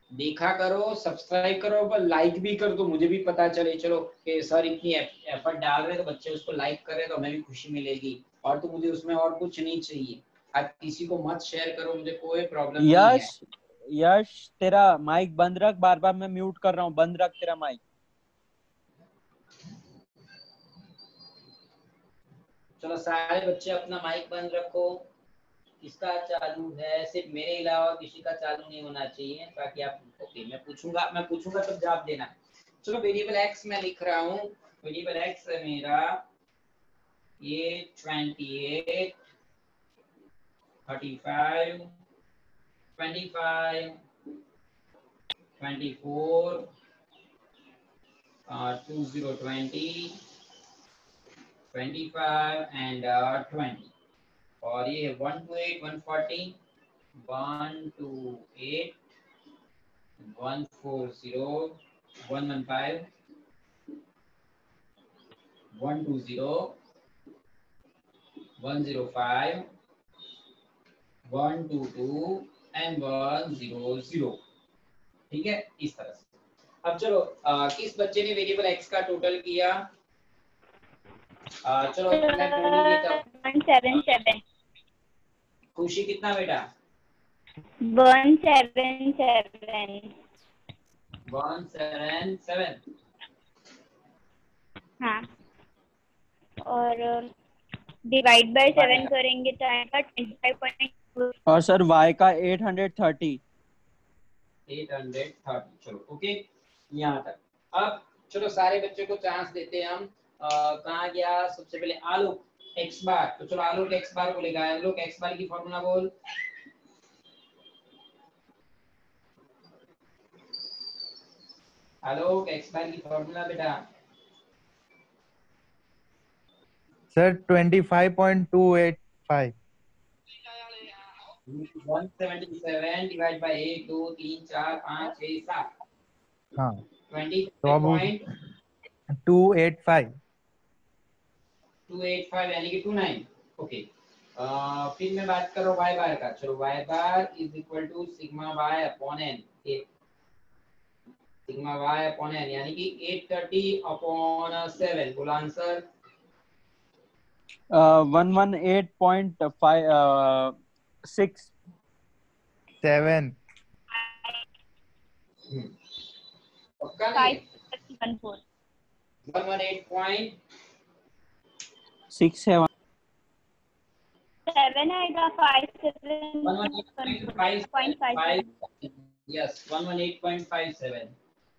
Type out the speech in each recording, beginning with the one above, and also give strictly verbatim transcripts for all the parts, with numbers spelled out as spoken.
देखा करो, सब्सक्राइब करो, पर लाइक भी कर दो, मुझे भी पता चले चलो कि सर इतनी एफर्ट डाल रहे हैं तो बच्चे उसको लाइक कर रहे हैं तो हमें भी खुशी मिलेगी। और तो मुझे उसमें और कुछ नहीं चाहिए। आप किसी को मत शेयर करो, मुझे कोई प्रॉब्लम नहीं है। यश, यश तेरा माइक बंद रख, बार बार मैं म्यूट कर रहा हूँ, बंद रख तेरा माइक। चलो सारे बच्चे अपना माइक बंद रखो। किसका चालू है? सिर्फ मेरे अलावा किसी का चालू नहीं होना चाहिए, ताकि आप ओके मैं पूछूंगा मैं पूछूंगा तब जवाब देना। चलो वेरिएबल एक्स मैं लिख रहा हूँ। वेरिएबल एक्स है मेरा ये twenty eight, thirty five, twenty five, twenty four, two zero twenty, twenty five and twenty. और ये one two eight, one forty, one two eight, one four zero, one one five, one two zero, one zero five, one two two and one zero zero. ठीक है, इस तरह से। अब चलो आ, किस बच्चे ने वेरिएबल एक्स का टोटल किया? आ, चलो मैं बोल ही देता हूँ। One seven seven. खुशी कितना बेटा? One seven seven. One seven seven. हाँ, और डिवाइड बाय सेवन करेंगे तो आएगा ट्वेंटी फाइव पॉइंट। और सर वाई का eight hundred thirty. Eight hundred thirty. चलो ओके, यहाँ तक। अब चलो सारे बच्चों को चांस देते हैं हम। कहाँ गया सबसे पहले आलोक एक्स बार। तो चलो आलोक एक्स बार बोलेगा। आलोक एक्स बार की फॉर्मूला बोल। आलोक एक्स बार की फॉर्मूला बेटा। Sir twenty five point two eight five. One seventy seven divide by एक, दो, तीन, चार, पाँच, छः, सात। हाँ, ट्वेंटी तो फाइव अब point two eight five. Two eight five यानी कि टू नाइन। ओके, फिर मैं बात करो वाई बार का। चलो y bar is equal to sigma y upon n. Sigma y upon n यानी कि एट थर्टी अपॉन सेवन। बोला answer. One one eight point five six. Seven. पक्का नहीं है? Five one four. One one eight point six seven. Seven आएगा। Five seven one one eight point five point five five. Seven. Yes, one one eight point five seven.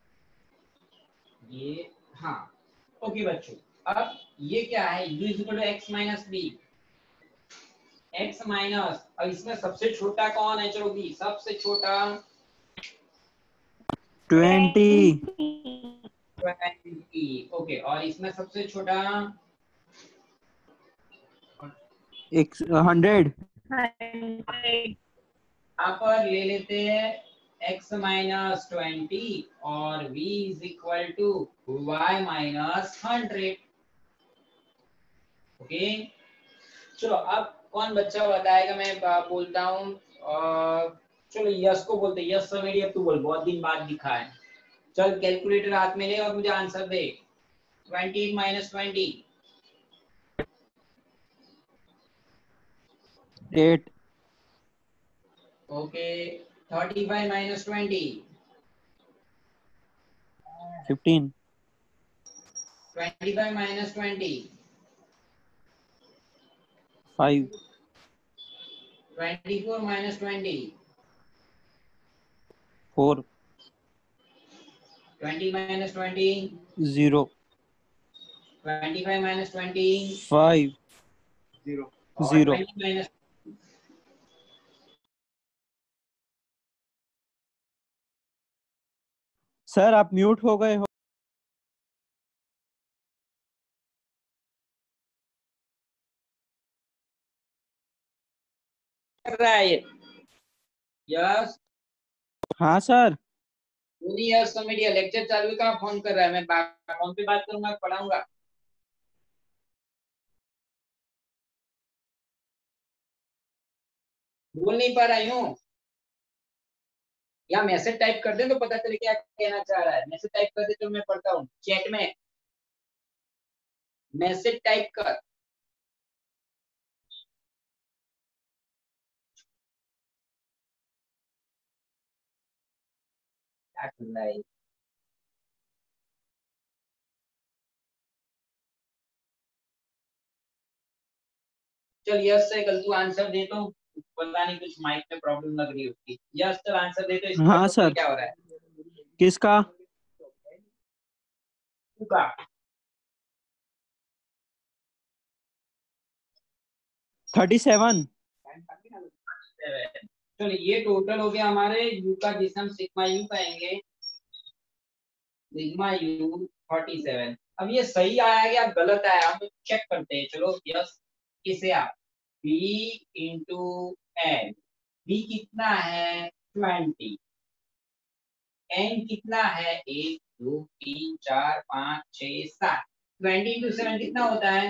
ये हाँ। Okay बच्चों, अब ये क्या है? u is equal to x minus B. X minus, अब इसमें सबसे छोटा कौन है? चलो बी सबसे छोटा। ट्वेंटी। ट्वेंटी। ओके, और इसमें सबसे छोटा? हंड्रेड। हंड्रेड। यहाँ पर ले लेते हैं x माइनस ट्वेंटी और v is equal to y minus hundred. Okay, चलो अब कौन बच्चा बताएगा? मैं ब- बोलता हूँ। अ, चलो यश को बोलते हैं। यश सवेरी अब तू बोल, बहुत दिन बाद दिखा है। चल कैलकुलेटर हाथ में ले और मुझे आंसर दे। Twenty minus twenty. Eight. Okay, thirty five minus twenty. Fifteen. Twenty five minus twenty. Five. Twenty four minus twenty. Four. Twenty minus twenty. Zero. Twenty five minus twenty. Five. Zero. और zero. Twenty minus sir आप mute हो गए हो। कर रहा है ये। Yes हाँ सर। पूरी यस मीडिया लेक्चर चालू है, कहाँ फोन कर रहा है? मैं फोन पे बात करूंगा, पढ़ाऊंगा। बोल नहीं पा रही हूँ। या मैसेज टाइप कर दे तो पता चले क्या कहना चाह रहा है। मैसेज टाइप कर दे तो मैं पढ़ता हूँ चैट में, मैसेज टाइप कर। क्या कर रहा है? चल यस से कल तू आंसर दे तो, पता नहीं कुछ माइक में प्रॉब्लम लग रही है उसकी। यस चल आंसर दे तो इसका हाँ टोटल सर। क्या हो रहा है? किसका? टू का। Thirty seven. चलो ये टोटल हो गया हमारे यू का, जिसे हम सिग्मा यू कहेंगे, सिग्मा यू फोर्टी सेवन। अब ये सही आया या गलत आया हम चेक करते हैं। चलो यस किसे आप बी इंटू एन, बी कितना है ट्वेंटी, एन कितना है एक दो तीन चार पाँच छह सात, ट्वेंटी इंटू सेवन कितना होता है?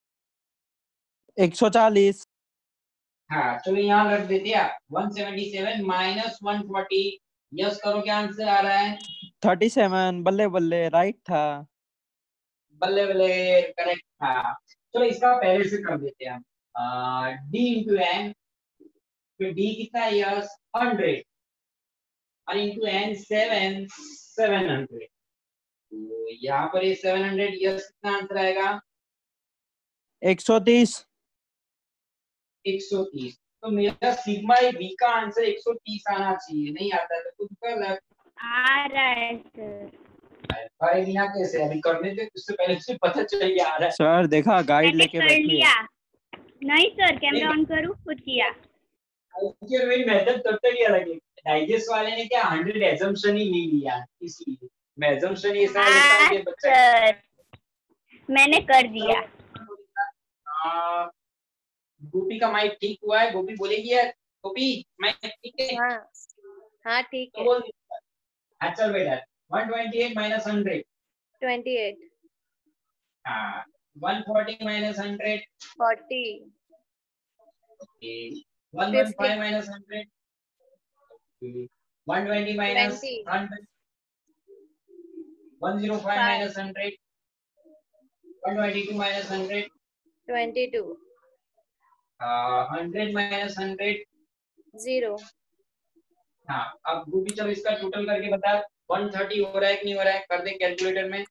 एक सौ चालीस। हाँ चलो यहाँ रख देते हैं one seventy seven minus one forty. Yes करो क्या आंसर आ रहा है? Thirty seven. बल्ले बल्ले, राइट था। बल्ले बल्ले करेक्ट था। चलो इसका पहले से कर देते हैं हम, डी इंटू एन, फिर डी कितना है यस हंड्रेड, और into n seven, seven hundred. तो यहाँ पर ये सेवन हंड्रेड, यस कितना आंसर आएगा? एक सौ तीस। एक सौ तीस। तो मेरा सिग्मा बी का आंसर एक सौ तीस आना चाहिए, नहीं आता है तो कुछ गलत आ रहा है सर। अरे बिना कैसे अभी करने थे, उससे पहले से पता चल गया आ रहा है। सर देखा, गाइड मैंने लेके कर बैठी है। लिया। नहीं सर, कैमरा ऑन करूँ? खुद किया। और मेरी मेथड तब तक ही अलग है। डाइजेस्ट वाले ने क्या हंड्रेड एजम्पशन ही नहीं लिया, इसलिए मैं एजम्पशन ये सारा लेता हूँ कि बच्चा सर मैंने कर दिया। आ, गोपी का माइक ठीक हुआ है? गोपी बोलेगी यार, गोपी माइक ठीक है? हाँ हाँ ठीक तो है। बोल। अच्छा बेटा one twenty eight minus hundred, twenty eight. हाँ one forty minus hundred, forty. One one five minus hundred, one twenty minus twenty. Hundred, one zero five minus hundred, one twenty two minus hundred, twenty two. Hundred minus hundred, zero. हाँ अब गोपी चलो इसका total करके बता, one thirty हो रहा है कि नहीं हो रहा है? कर दे कैलकुलेटर में।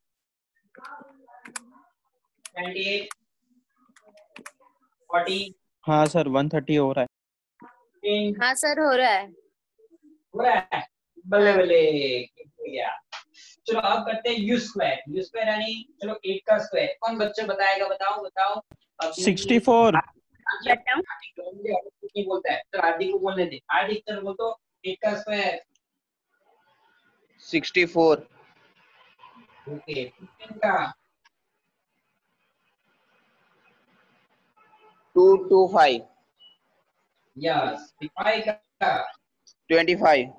Twenty eight, forty. हाँ सर, वन थर्टी हो रहा है। हाँ सर हो रहा है। हो रहा है, बल्ले बल्ले गया। चलो अब करते हैं यू स्क्वायर। यू स्क्वायर यानी चलो एट का स्क्वायर। कौन बच्चे बताएगा? बताओ बताओ। Sixty four. बताऊं? नहीं बोलता है, चलो हार्दिक को बोलने दे। हार्दिक चल बोल तो एट का square sixty four. Okay, fifteen का two two five. Yes, five का ट्वेंटी फाइव।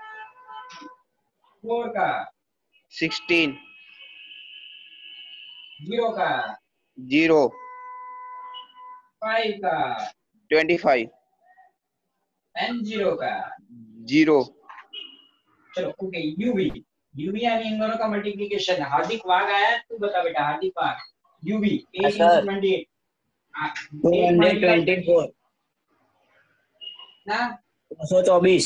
फोर का सिक्सटीन। जीरो का जीरो। फाइव का ट्वेंटी फाइव। एंड जीरो का जीरो। चलो ओके, यूवी। यूवी यानी इन दोनों का मल्टीप्लिकेशन है। हार्दिक वाघ आया, तू बता बेटा। Hardik Wagh uv eight into twenty eight, two hundred twenty four ना दो सौ चौबीस।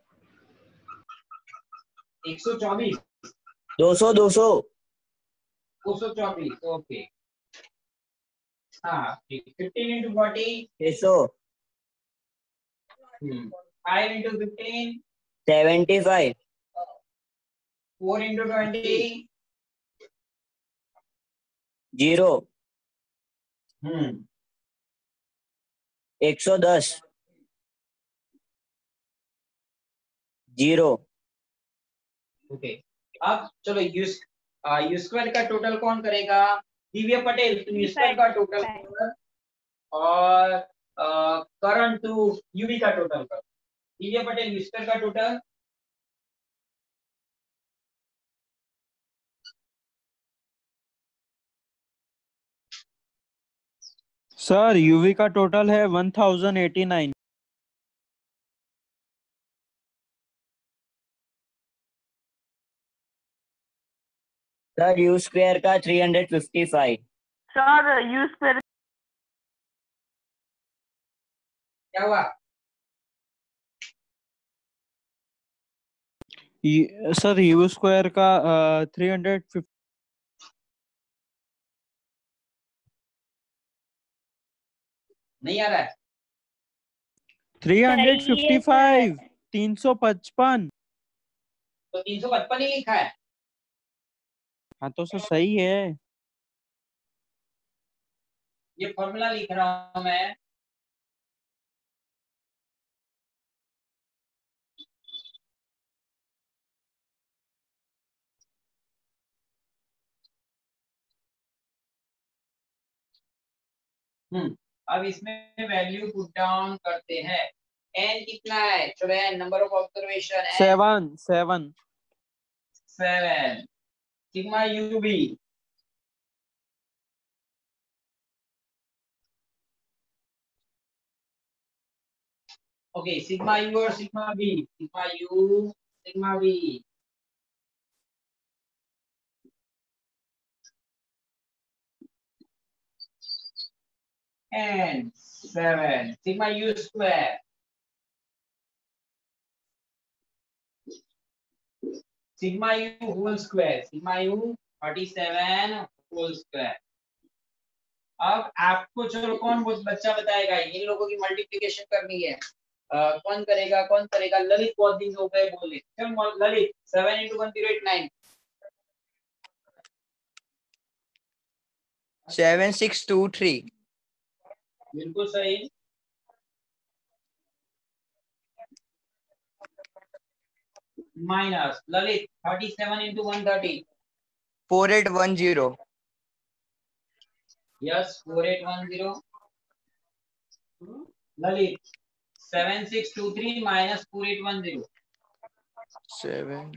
एक सौ चौबीस, दो सौ दो सौ दो सौ चौबीस ओके। हाँ फिफ्टीन इंटू फोर्टी, छह सौ। Five into fifteen, seventy five. Four into twenty, zero. Hmm एक सौ दस। जीरो। ओके। अब चलो यू यू स्क्वायर का टोटल कौन करेगा? दिव्य पटेल तुम यू स्क्वायर का टोटल कर, और करण तू यूवी का टोटल कर। दिव्य पटेल यू स्क्वायर का टोटल। सर यूवी का टोटल है one thousand eighty nine. Sir u square का three hundred fifty five. Sir u square क्या हुआ? ये- सर यू स्क्वायर का थ्री हंड्रेड फिफ्टी नहीं आ रहा है? थ्री हंड्रेड फिफ्टी फाइव तीन सौ पचपन। तो तीन सौ पचपन ही लिखा है। हाँ तो सर सही है। ये फॉर्मूला लिख रहा हूं मैं। हम्म अब इसमें वैल्यू पुट डाउन करते हैं। एन कितना है? चलो n number of observation seven seven seven. Sigma u भी ओके। सिग्मा यू और sigma b. Sigma u sigma b n seven. Sigma u square sigma u whole square. Sigma u thirty seven whole square. अब आपको चलो कौन वो बच्चा बताएगा? इन लोगों की मल्टीप्लिकेशन करनी है। आ, कौन करेगा कौन करेगा? ललित बहुत दिन हो गए बोले। चल Lalit seven into one zero eight nine. Seven six two three. बिल्कुल सही। Minus Lalit thirty seven into one thirty. Four eight one zero. Yes four eight one zero. Lalit seven six two three minus four eight one zero. Seven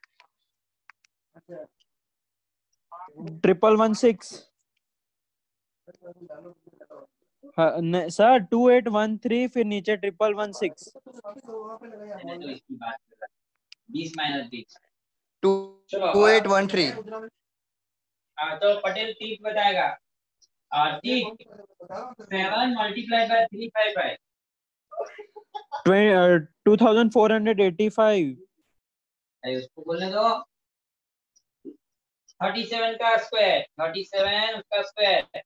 triple one six. Sir two eight one three फिर नीचे triple one six. मैंने तो इसकी बात कर रहा बीस minus बीस। टू चलो टू एट वन थ्री। हाँ तो पटेल तीस बताएगा। Seven multiply by three five five. Two thousand four hundred eighty five. अरे उसको बोलने दो। थर्टी सेवन का स्क्वायर थर्टी सेवन उसका स्क्वायर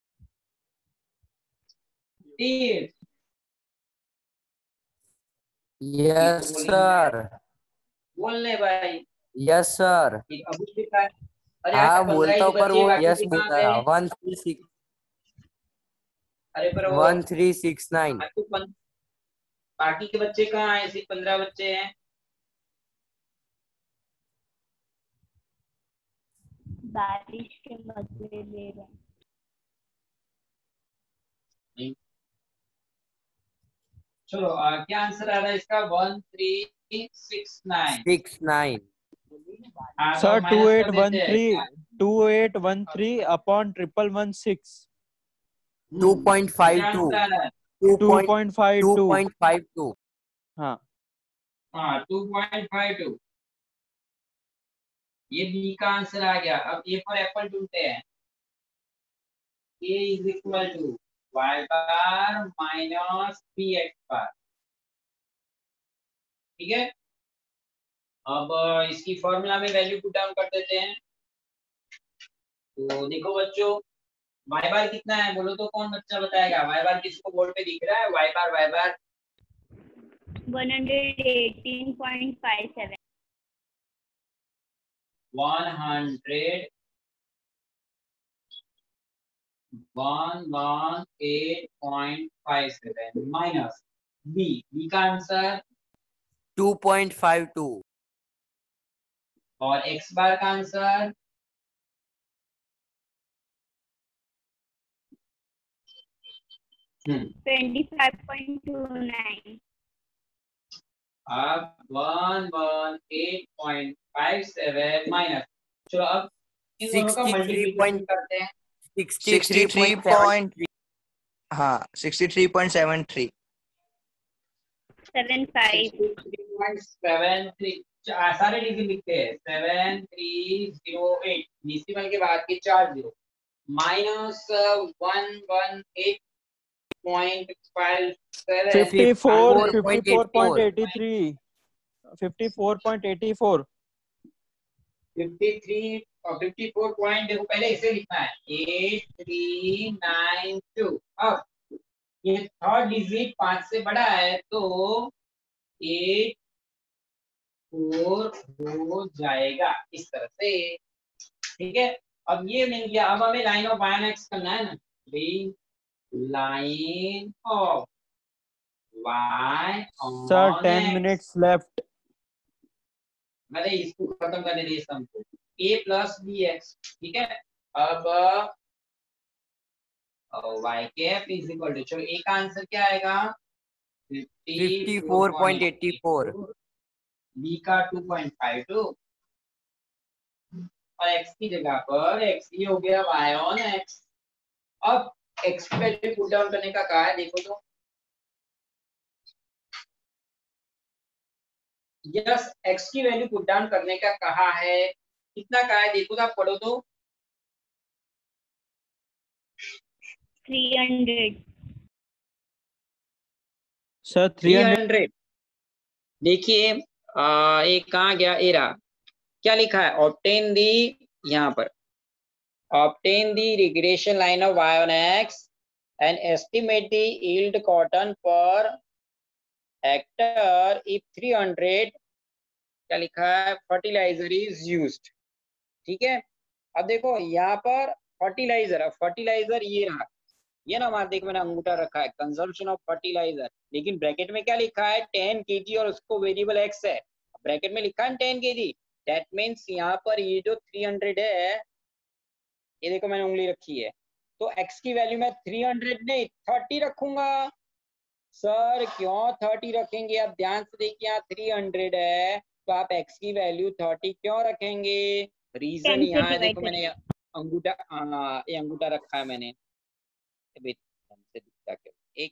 तीस। Yes sir. बोलने भाई। Yes sir. अब उसके साथ अरे हाँ पंद्रह बोलता ही हूँ पर बच्चे वो बाकी यस के कहाँ बोलता है। गए? वन थ्री सिक्स अरे पर वो वन थ्री सिक्स नाइन। बाकी पन- बाकी के बच्चे कहाँ हैं? सिर्फ पंद्रह बच्चे हैं। बारिश के मजे ले रहे हैं। नहीं। चलो आ, क्या आंसर आ रहा है इसका? One three six nine. Six nine. Sir two eight one three two eight one three upon triple one six. Two point five two. Two point five two two. Point five two. हाँ हाँ two point five two. ये B का answer आ गया। अब A for apple ढूंढते हैं। A is equal to Y bar minus B X bar. ठीक है। अब इसकी फॉर्मूला में वैल्यू पुट डाउन कर देते हैं। तो देखो बच्चों वाई बार कितना है बोलो तो कौन बच्चा बताएगा? वाई बार किसको बोर्ड पे दिख रहा है? Y bar Y bar one hundred eighteen point five seven. One hundred one one eight point five seven minus B. B का answer two point five two. और एक्स बार का answer twenty five point two nine. अब one one eight point five seven minus. चलो अब इन दोनों का multiplication करते हैं। सिक्सटी थ्री पॉइंट हाँ sixty three point seven three. Seven five. Point seven three, सारे डिजिट लिखते हैं, seven three zero eight, decimal के बाद के चार जीरो, minus one one eight point five seven, fifty four fifty four point fifty-four. Eighty three fifty four point eighty four fifty three और fifty four point, देखो पहले इसे लिखना है, एट थ्री नाइन टू। अब ये थर्ड डिजिट पांच से बड़ा है तो एट फोर हो जाएगा इस तरह से, ठीक है। अब ये मिल गया, अब हमें line of Y and X करना है ना, line of Y sir ten minutes left. मैंने इसको खत्म करने दिए सम को, a प्लस बी एक्स, ठीक है। अब y cap is equal to, चलो a का आंसर क्या आएगा, fifty-four point eight four, b का टू पॉइंट फाइव टू, और x की जगह पर x ये हो गया y ऑन x। अब x की वैल्यू पुट डाउन करने का कहा है, देखो तो यस, x की वैल्यू पुट डाउन करने का कहा है, कितना कहा है देखो तो, आप पढ़ो तो, three hundred sir three three hundred hundred. देखिए ये कहाँ गया, ए रहा, क्या लिखा है, ऑब्टेन दी, यहाँ पर obtain the regression line of y on x and estimate the yield cotton per hectare if three hundred, क्या लिखा है, फर्टिलाइजर इज यूज्ड, ठीक है। अब देखो यहाँ पर फर्टिलाइजर, फर्टिलाइजर ये रहा, ये ना हमारे, देखो मैंने अंगूठा रखा है, कंजम्पशन ऑफ फर्टिलाइजर, लेकिन ब्रैकेट में क्या लिखा है, टेन केजी, और उसको वेरिएबल एक्स है, ब्रैकेट में लिखा है टेन केजी, दैट मीन्स यहाँ पर ये जो थ्री हंड्रेड है, ये देखो मैंने उंगली रखी है, तो x की वैल्यू में थ्री हंड्रेड नहीं थर्टी रखूंगा। सर क्यों थर्टी रखेंगे, आप ध्यान से देखिए, यहाँ थ्री हंड्रेड है तो आप x की वैल्यू थर्टी क्यों रखेंगे, रीजन यहाँ है, देखो मैंने अंगूठा, हाँ ये अंगूठा रखा है मैंने, एक,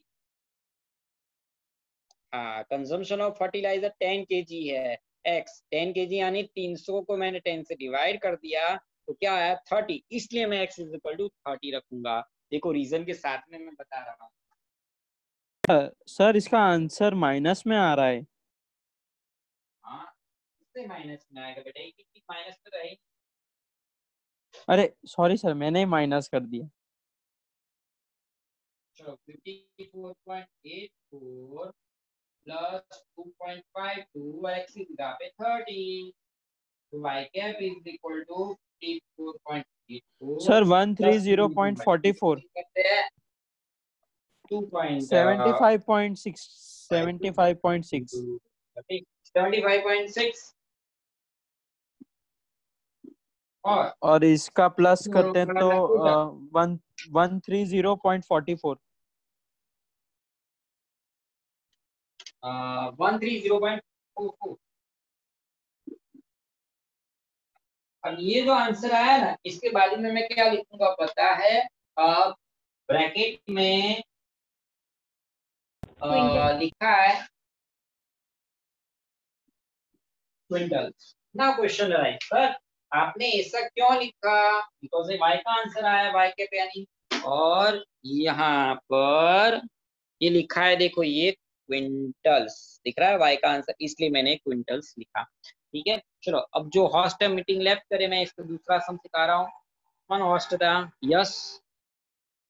हाँ consumption of fertiliser ten KG है, x टेन केजी यानी तीन सौ को मैंने टेन से डिवाइड कर दिया तो क्या आया थर्टी, इसलिए मैं x is equal to thirty रखूंगा। देखो रीजन के साथ में मैं बता रहा हूँ। सर इसका आंसर माइनस में आ रहा है। हाँ इससे माइनस में आएगा बेटा, एक एक माइनस में रहेगी। अरे सॉरी सर, मैंने ही माइनस कर दिया। चलो fifty four point eight four plus two point five two, x की जगह पे थर्टी, तो y cap is equal to fifty four point eight four, sir one thirty zero point four four, two point seventy five point six, seventy five point six, seventy five point six, और और इसका plus करते हैं तो one one three zero point four four, one three zero point four four. अब ये जो answer आया ना, इसके बाजू में मैं क्या लिखूंगा पता है, ब्रैकेट में आ, लिखा है क्विंटल ना, क्वेश्चन राइट सर आपने ऐसा क्यों लिखा, बिकॉज ये y का आंसर आया, y के पे यानी, और यहाँ पर ये लिखा है, देखो ये क्विंटल्स दिख रहा है y का आंसर, इसलिए मैंने क्विंटल्स लिखा, ठीक है। चलो अब जो हॉस्ट है मीटिंग लेफ्ट करे, मैं इसको दूसरा सम सिखा रहा हूँ। कौन हॉस्ट था, यस